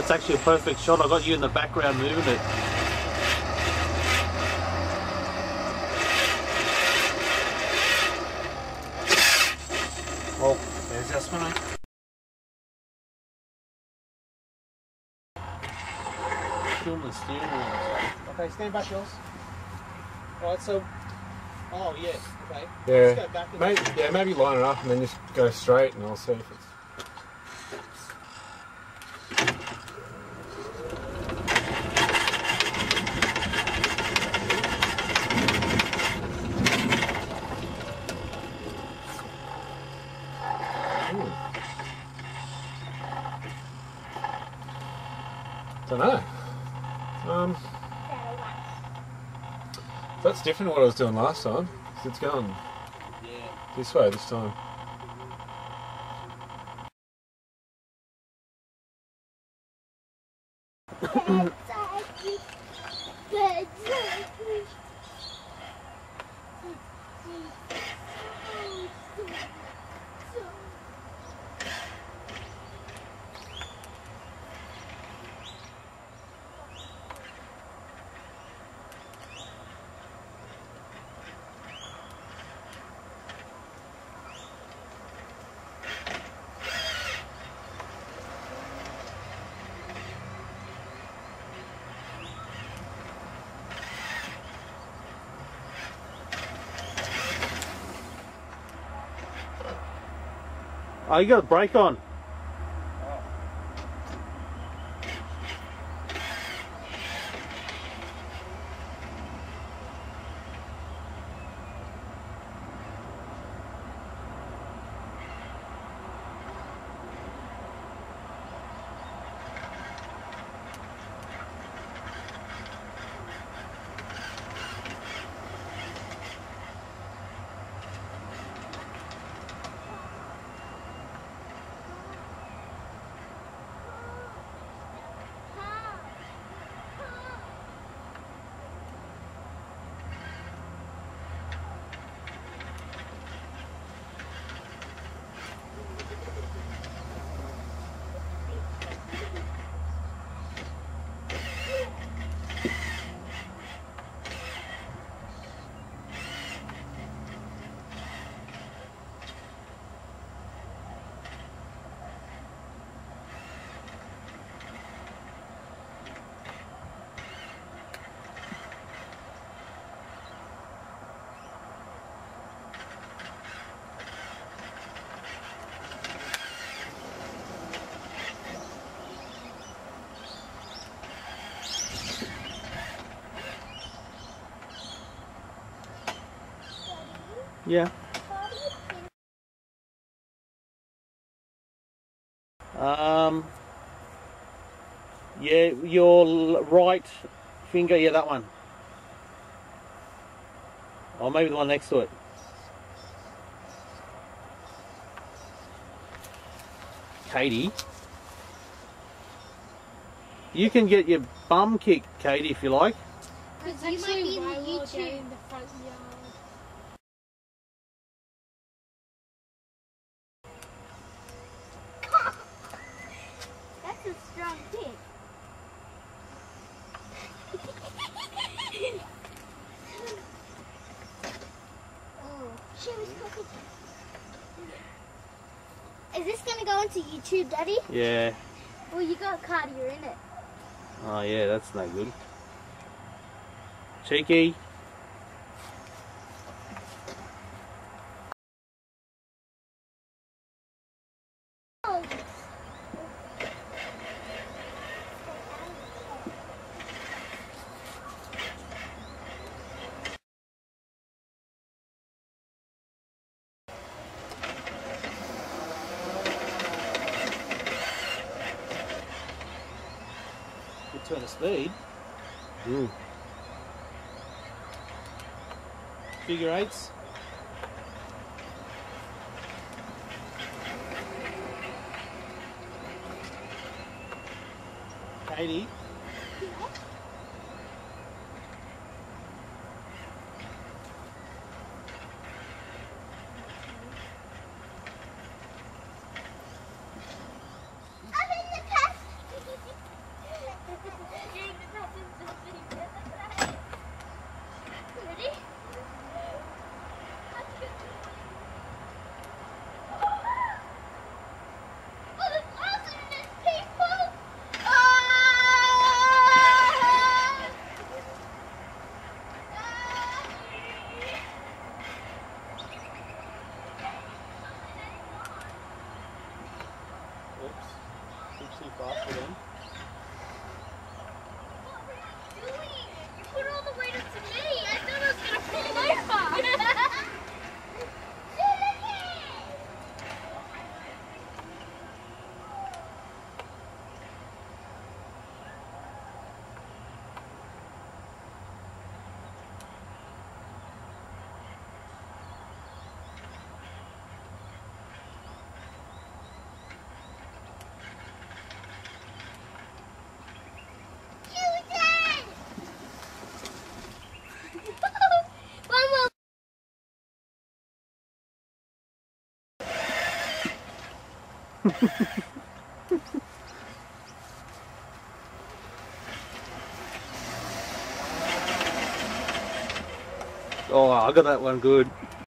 That's actually a perfect shot. I got you in the background moving it. Well, there's our spinner. Film the steering wheel. Okay, stand back, Jules. Alright, so... Oh, yeah, okay. Yeah. Just go back Maybe, maybe line it up and then just go straight and I'll see if it's... Don't know. That's different to what I was doing last time. So it's going this way this time. Oh, you got a brake on. Yeah. Yeah, your right finger, yeah, that one. Or maybe the one next to it. Katie. You can get your bum kicked, Katie, if you like. It's actually why we're in the front yard. That's a strong kick. Oh, she was cooking. Is this gonna go into YouTube, Daddy? Yeah. Well, you got cardio in it. Oh yeah, that's no good. Cheeky. Good turn of speed. Figure eights. Katie. I'm in the passenger. actually faster then. You put all the weight up to me. I thought I was going to fall over. Oh, I got that one good.